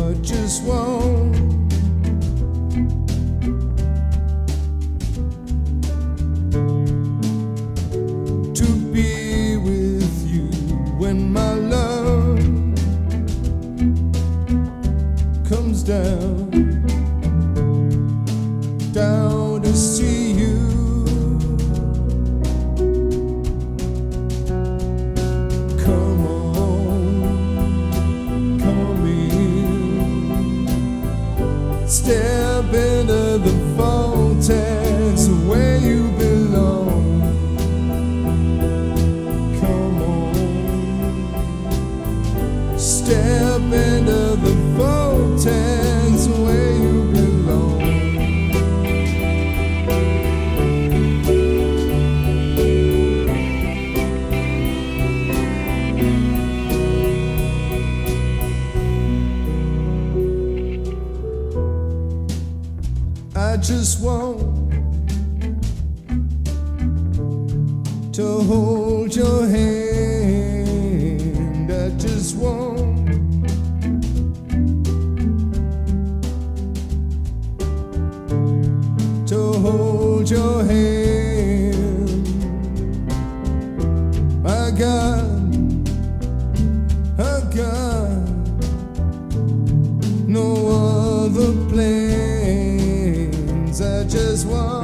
I just want to be with you when my love comes down to see you. Come on, come in, step into the vortex where you belong. Come on, step into the vortex where you belong. I just want to hold your hand. I just want to hold your hand. I got no other plan. I just want